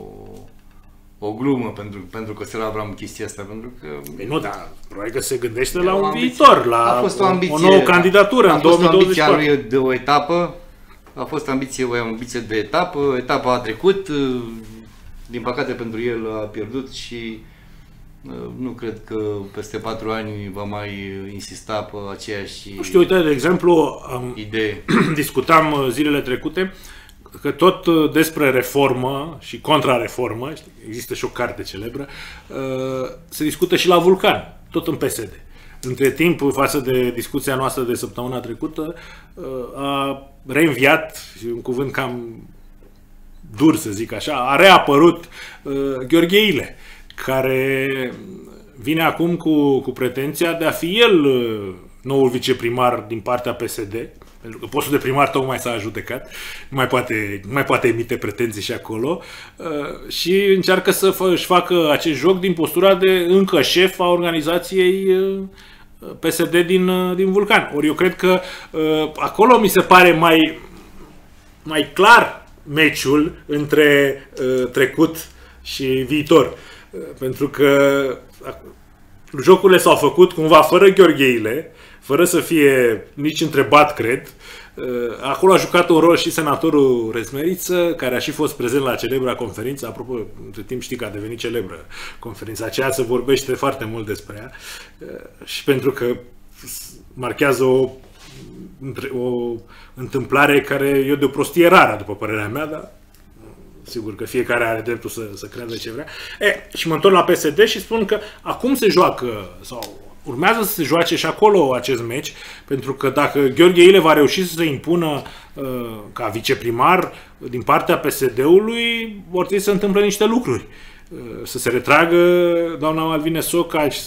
o glumă pentru Costel Avram chestia asta, pentru că... Nu, dar probabil că se gândește la un viitor, la o nouă candidatură în 2024. A fost o ambiție a lui de o etapă, a fost o ambiție de etapă, etapa a trecut, din păcate pentru el a pierdut și nu cred că peste 4 ani va mai insista pe aceeași idee. Nu știu, uite, de exemplu, discutam zilele trecute că tot despre reformă și contrareformă, există și o carte celebră, se discută și la Vulcan, tot în PSD. Între timp, față de discuția noastră de săptămâna trecută, a reînviat, un cuvânt cam dur să zic așa, a reapărut Gheorghe Ile, care vine acum cu pretenția de a fi el noul viceprimar din partea PSD, pentru că postul de primar tocmai s-a judecat, nu mai poate emite pretenții și acolo, și încearcă să-și facă acest joc din postura de încă șef a organizației PSD din Vulcan. Ori eu cred că acolo mi se pare mai clar meciul între trecut și viitor. Pentru că jocurile s-au făcut cumva fără Gheorghe Ile, fără să fie nici întrebat, cred. Acolo a jucat un rol și senatorul Rezmeriță, care a și fost prezent la celebra conferință. Apropo, între timp știi că a devenit celebră conferința aceea, se vorbește foarte mult despre ea. Și pentru că marchează o întâmplare care e de o prostie rară, după părerea mea, dar sigur că fiecare are dreptul să creadă ce vrea. Și mă întorc la PSD și spun că acum se joacă, sau urmează să se joace și acolo acest meci, pentru că dacă Gheorghe Ile va reuși să se impună ca viceprimar din partea PSD-ului, vor trebui să se întâmple niște lucruri. Să se retragă doamna Malvine Soca și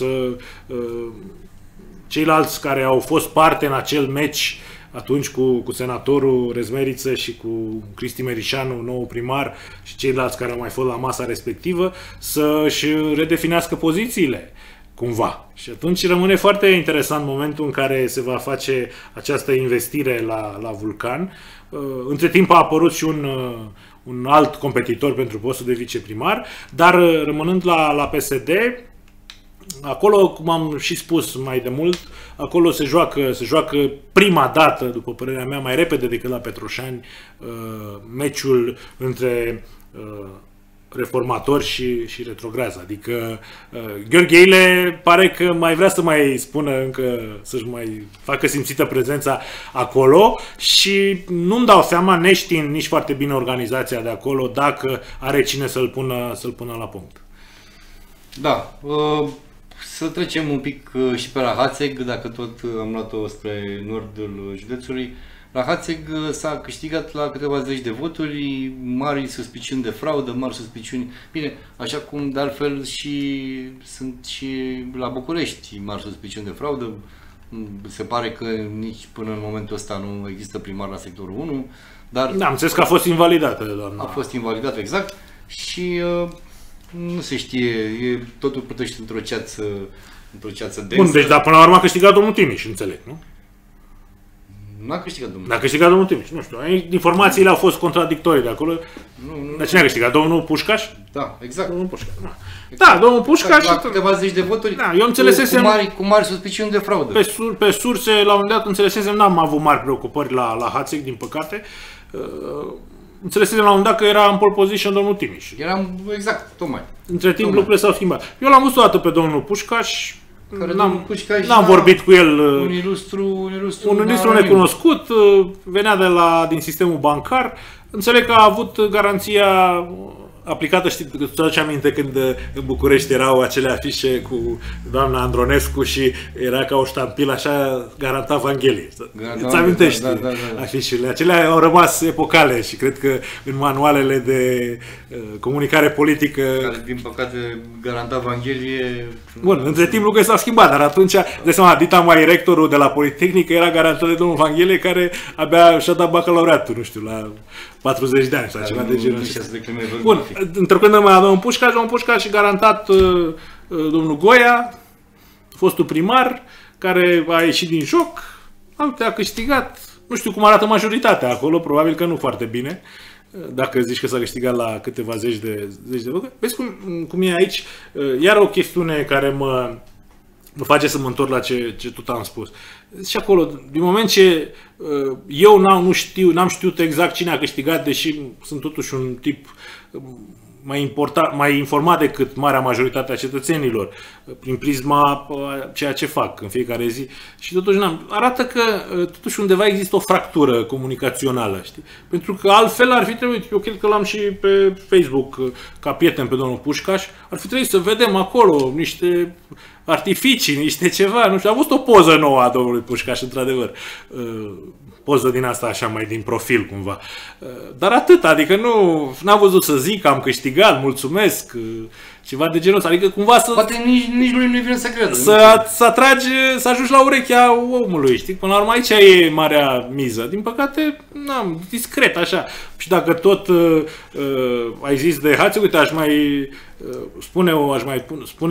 ceilalți care au fost parte în acel meci atunci cu senatorul Rezmeriță și cu Cristi Merișanu, nou primar, și ceilalți care au mai fost la masa respectivă, să-și redefinească pozițiile cumva. Și atunci rămâne foarte interesant momentul în care se va face această investire la Vulcan. Între timp a apărut și un alt competitor pentru postul de viceprimar, dar rămânând la PSD, acolo, cum am și spus mai de mult, acolo se joacă prima dată, după părerea mea, mai repede decât la Petroșani, meciul între reformatori și retrograzi. Adică Gheorghe Ile pare că mai vrea să mai spună încă, să-și mai facă simțită prezența acolo și nu-mi dau seama, neștiind nici foarte bine organizația de acolo, dacă are cine să-l pună la punct. Da. Să trecem un pic și pe la Hațeg, dacă tot am luat-o spre nordul județului. La Hațeg s-a câștigat la câteva zeci de voturi, mari suspiciuni de fraudă, mari suspiciuni, bine, așa cum de altfel sunt și la București mari suspiciuni de fraudă. Se pare că nici până în momentul ăsta nu există primar la sectorul 1, dar... Da, am înțeles că a fost invalidată, doamna. A fost invalidată, exact, și Nu se știe, totul plătește într-o ceață densă. Bun, deci dar până la urmă a câștigat domnul Timiș, înțeleg, nu? N-a câștigat domnul. N-a câștigat domnul Timiș, nu știu. Informațiile au fost contradictorii de acolo. Dar cine a câștigat? Domnul Pușcaș? Da, exact. Domnul Pușcaș. Da, domnul Pușcaș. La câteva zeci de voturi. Da, eu înțelesesem cu mari suspiciuni de fraudă. Pe surse, la un moment dat, înțelesesem, n-am avut mari preocupări la Hațeg, din păcate. Înțelesesem la un moment dat că era în pole position domnul Timiș. Eram, exact, tocmai. Între timp lucrurile s-au schimbat. Eu l-am văzut o dată pe domnul Pușcaș. N-am vorbit cu el. Un ilustru necunoscut, venea din sistemul bancar. Înțeleg că a avut garanția aplicată, știi, îți aduce aminte când în București erau acele afișe cu doamna Andronescu și era ca o ștampilă așa, garanta Evanghelie. Îți amintești afișele? Acelea au rămas epocale și cred că în manualele de comunicare politică... Care, din păcate, garanta Evanghelie... Bun, între timp lucrurile s-au schimbat, dar atunci, de seama, Dita Mai, rectorul de la Politehnică, era garantat de domnul Evanghelie, care abia și-a dat bacalaureatul, nu știu, la 40 de ani sau ceva de genul ăsta. Bun, întrecând mai la domnul Pușcaș și garantat domnul Goia, fostul primar, care a ieșit din joc, a câștigat, nu știu cum arată majoritatea acolo, probabil că nu foarte bine, dacă zici că s-a câștigat la câteva zeci de voturi. Vezi cum e aici, iar o chestiune care mă face să mă întorc la ce tot am spus. Și acolo, din moment ce eu n-am știut exact cine a câștigat, deși sunt totuși un tip mai informat decât marea majoritate a cetățenilor, prin prisma ceea ce fac în fiecare zi. Și totuși arată că totuși undeva există o fractură comunicațională, știi? Pentru că altfel ar fi trebuit, eu cred că l-am și pe Facebook ca prieten pe domnul Pușcaș, ar fi trebuit să vedem acolo niște artificii, niște ceva, nu știu, a avut o poză nouă a domnului Pușcaș, într-adevăr. Poză din asta așa, mai din profil cumva. Dar atât, adică n-am văzut să zic că am câștigat, mulțumesc, ceva de genul ăsta. Adică cumva să... Poate nici lui nu-i vine să credă. Să ajungi la urechea omului, știi? Până la urmă aici e marea miză. Din păcate, discret așa. Și dacă tot ai zis de Hațeg, uite, aș mai spune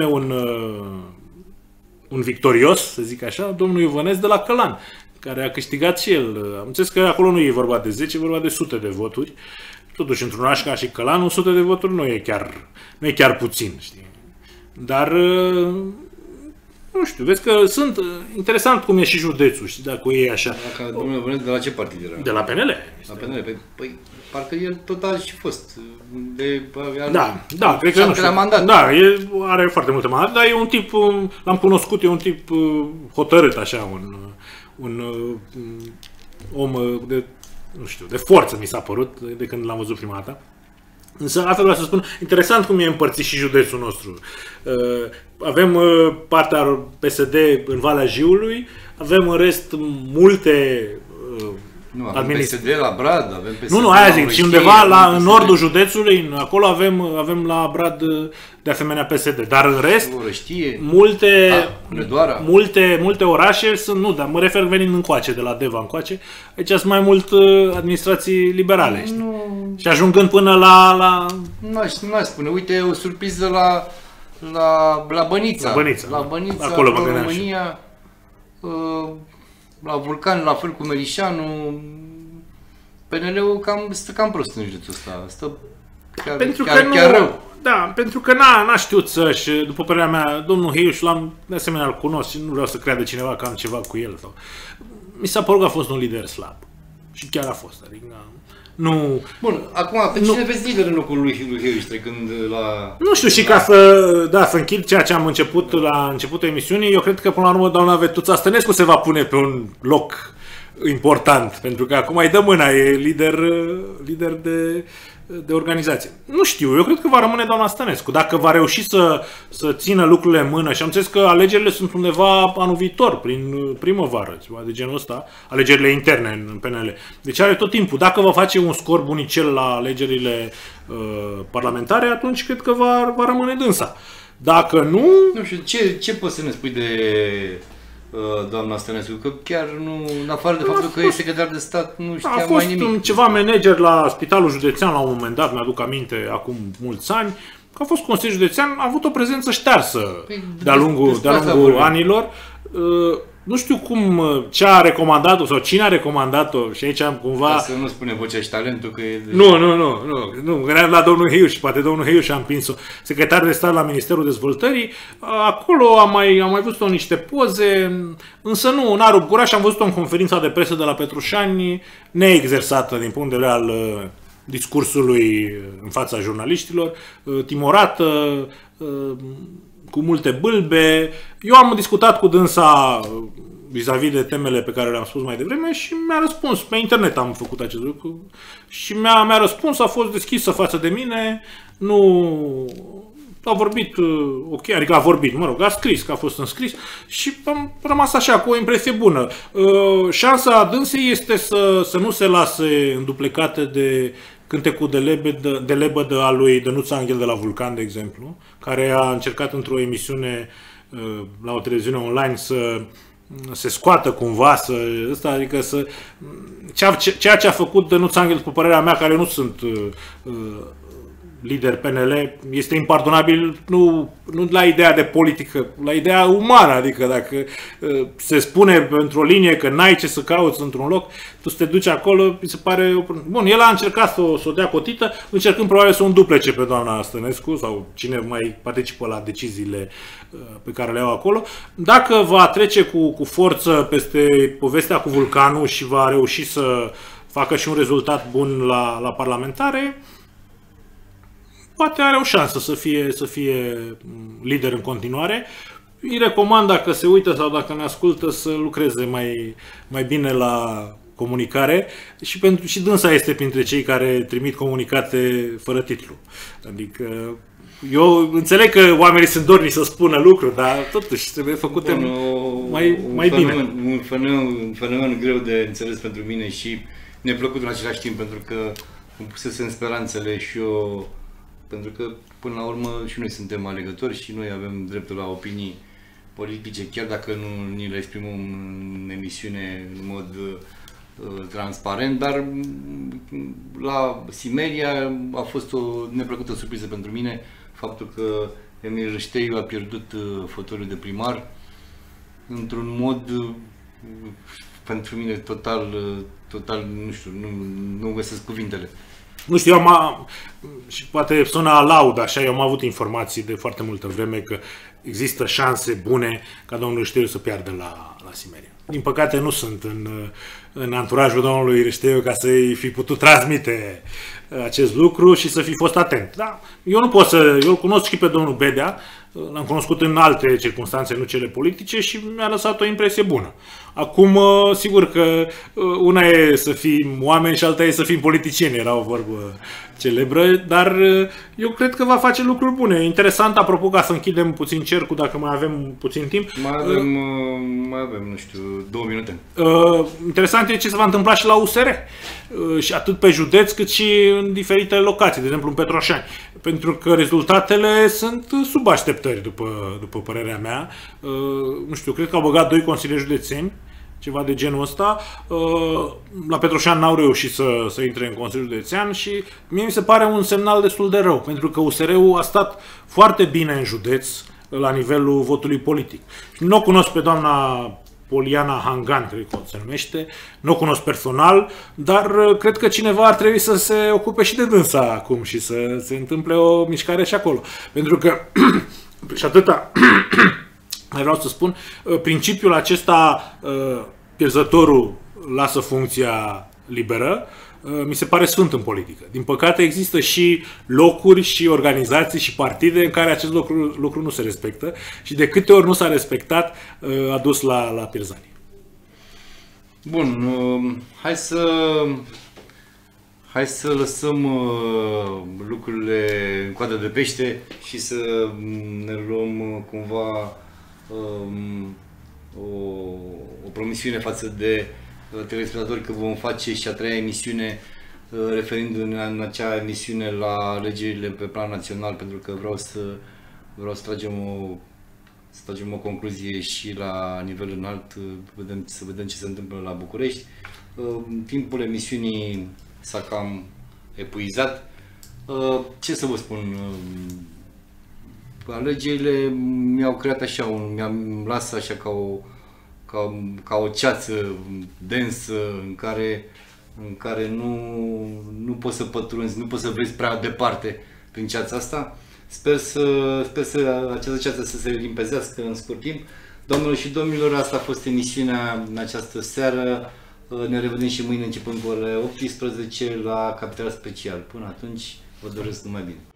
un victorios, să zic așa, domnul Iovănescu de la Călan, care a câștigat și el. Am înțeles că acolo nu e vorba de 10, e vorba de sute de voturi. Totuși, într-un oraș ca și Călan, 100 de voturi nu e chiar puțin, știi? Dar, nu știu, vezi că sunt interesant cum e și județul, știi, dacă e așa. Dacă domnul Iovănescu de la ce partid era? De la PNL. La PNL. Păi, parcă el tot a și fost. Da, cred că nu știu. Mandat. Da, are foarte multe mandate, dar e un tip, l-am cunoscut, e un tip hotărât, așa, un om de forță mi s-a părut de când l-am văzut prima dată. Însă, asta vreau să spun, interesant cum e împărțit și județul nostru. Avem partea PSD în Valea Jiului, avem în rest multe nu, avem PSD la Brad, avem PSD aia zic, și undeva în nordul județului, acolo avem la Brad de asemenea PSD, dar în rest, multe orașe sunt, dar mă refer venind încoace, de la Deva încoace, aici sunt mai mult administrații liberale, știi? Și ajungând până la... Nu aș spune, uite, o surpriză la Bănița. La Bănița, acolo în România, la Vulcan, la fel cu Melișanu, PNL-ul stă cam prost în județul ăsta. Stă chiar rău. Da, pentru că n-a știut să-și, după părerea mea, domnul Heiuș, de asemenea îl cunosc și nu vreau să creadă cineva că am ceva cu el. Mi s-a părut că a fost un lider slab. Și chiar a fost. Adică, nu... Bun, acum, pe cine vezi lider în locul lui Heiuș trecând la... Nu știu, și ca să închid ceea ce am început la începutul emisiunii, eu cred că până la urmă doamna Vetuța Stănescu se va pune pe un loc important, pentru că acum îi dă mâna, e lider de organizație. Nu știu, eu cred că va rămâne doamna Stănescu. Dacă va reuși să țină lucrurile în mână, și am înțeles că alegerile sunt undeva anul viitor, prin primăvară, ceva de genul ăsta, alegerile interne în PNL. Deci are tot timpul. Dacă va face un scor bunicel la alegerile parlamentare, atunci cred că va rămâne dânsa. Dacă nu... Nu știu, ce poți să ne spui de doamna Stănescu? Că chiar nu, în afară de faptul că e secretar de stat, nu știa mai nimic. A fost ceva manager la Spitalul Județean la un moment dat, mi-aduc aminte, acum mulți ani. că a fost Consiliul Județean, a avut o prezență ștearsă de-a lungul anilor. Nu știu ce a recomandat-o sau cine a recomandat-o și aici am cumva... Ca să nu spune vocea și talentul că e... Nu, gândeam la domnul Heiuș, poate domnul Heiuș a împins-o, secretar de stat la Ministerul Dezvoltării, acolo am mai văzut-o niște poze, însă n-a rupt gura și am văzut-o în conferința de presă de la Petrușani, neexersată din punct de vedere al discursului în fața jurnaliștilor, timorată, cu multe bâlbe. Eu am discutat cu dânsa vis-a-vis de temele pe care le-am spus mai devreme și mi-a răspuns. Pe internet am făcut acest lucru și mi-a răspuns, a fost deschisă față de mine, nu a vorbit, ok, adică a vorbit, a scris, că a fost înscris și am rămas așa, cu o impresie bună. Șansa dânsei este să nu se lase înduplecate de cântecul de lebădă a lui Dănuț Anghel de la Vulcan, de exemplu, care a încercat într-o emisiune la o televiziune online să se scoată cumva, adică ceea ce a făcut Dănuț Anghel, după părerea mea, care nu sunt lider PNL, este impardonabil nu la ideea de politică, la ideea umană, adică dacă se spune pentru o linie că n-ai ce să cauți într-un loc, tu să te duci acolo, mi se pare... Bun, el a încercat să o dea cotită, încercând probabil să o înduplece pe doamna Stănescu sau cine mai participă la deciziile pe care le au acolo. Dacă va trece cu forță peste povestea cu Vulcanul și va reuși să facă și un rezultat bun la parlamentare, poate are o șansă să fie lider în continuare. Îi recomand, dacă se uită sau dacă ne ascultă, să lucreze mai bine la comunicare și dânsa este printre cei care trimit comunicate fără titlu. Adică eu înțeleg că oamenii sunt dorni să spună lucruri, dar totuși trebuie făcute mai bine. Un fenomen greu de înțeles pentru mine și neplăcut în același timp, pentru că îmi pusesem speranțele și eu, pentru că până la urmă și noi suntem alegători și noi avem dreptul la opinii politice, chiar dacă nu ni le exprimăm în emisiune în mod transparent, dar la Simeria a fost o neplăcută surpriză pentru mine faptul că Emil Râșteiu a pierdut fotoliul de primar într-un mod pentru mine total, nu știu, nu găsesc cuvintele. Nu știu, și poate suna laud, așa, eu am avut informații de foarte multă vreme că există șanse bune ca domnul Râșteiu să piardă la Simeria. Din păcate nu sunt în anturajul domnului Râșteiu ca să-i fi putut transmite acest lucru și să fi fost atent. Da, eu nu pot eu îl cunosc și pe domnul Bedea, l-am cunoscut în alte circunstanțe, nu cele politice, și mi-a lăsat o impresie bună. Acum, sigur că una e să fim oameni și alta e să fim politicieni, era o vorbă celebră, dar eu cred că va face lucruri bune. Interesant, apropo, ca să închidem puțin cercul, dacă mai avem puțin timp. Mai avem, nu știu, 2 minute. Interesant e ce se va întâmpla și la USR, și atât pe județ cât și în diferite locații, de exemplu în Petroșani, pentru că rezultatele sunt sub așteptări, după părerea mea. Nu știu, cred că au băgat 2 consilieri județeni, ceva de genul ăsta. La Petroșani n-au reușit să intre în Consiliul Județean și mie mi se pare un semnal destul de rău, pentru că USR-ul a stat foarte bine în județ la nivelul votului politic. Nu o cunosc pe doamna Poliana Hangan, cred că se numește, nu o cunosc personal, dar cred că cineva ar trebui să se ocupe și de dânsa acum și să se întâmple o mișcare și acolo. Pentru că, și atâta, mai vreau să spun, principiul acesta, pierzătorul lasă funcția liberă, mi se pare sfânt în politică. Din păcate există și locuri și organizații și partide în care acest lucru nu se respectă și de câte ori nu s-a respectat, a dus la pierzanie. Bun, hai să lăsăm lucrurile în coadă de pește și să ne luăm cumva o promisiune față de telespectatori că vom face și a 3-a emisiune referindu-ne în acea emisiune la alegerile pe plan național, pentru că vreau să tragem o concluzie și la nivel înalt, să vedem ce se întâmplă la București. Timpul emisiunii s-a cam epuizat. Ce să vă spun? alegerile mi-au creat așa, mi-am lasă așa ca o ceață densă în care nu poți să pătrunzi, nu poți să vezi prea departe prin ceața asta. Sper să această ceață să se limpezească în scurt timp. Doamnelor și domnilor, asta a fost emisiunea în această seară. Ne revedem și mâine începând cu orele 18 la Capital Special. Până atunci, vă doresc numai bine.